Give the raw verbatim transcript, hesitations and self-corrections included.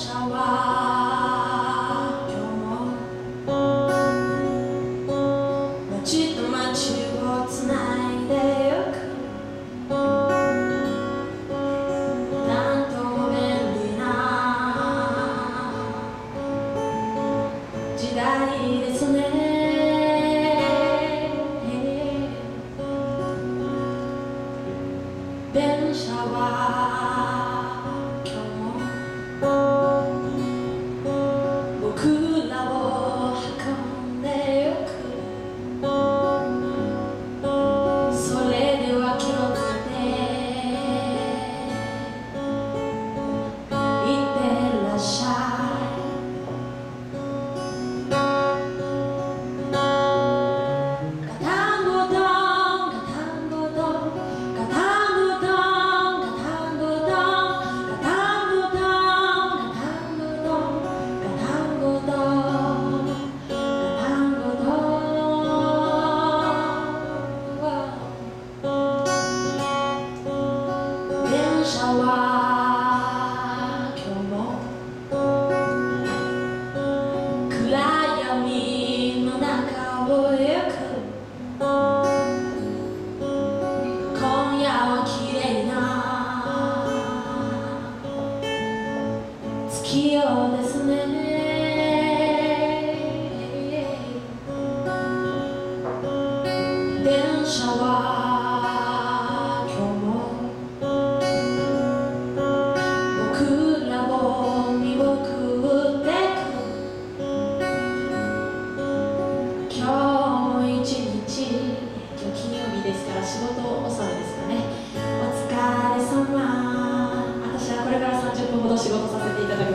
車は今日も街と街をつないでゆくなんとも便利な時代ですね。電車は今日も僕らを運んでゆく。それでは気をつけていってらっしゃい。ガタンゴトンガタンゴトンガタンゴトンガタンゴトンガタンゴトンガタンゴトンガタンゴトンガタンゴトン。電車は今日も暗闇の中を行く。今夜は綺麗な月夜ですね。電車は今日も僕らを見送ってく。今日も一日、今日金曜日ですから仕事納めですかね。お疲れ様。私はこれからさんじゅっぷんほど仕事させていただき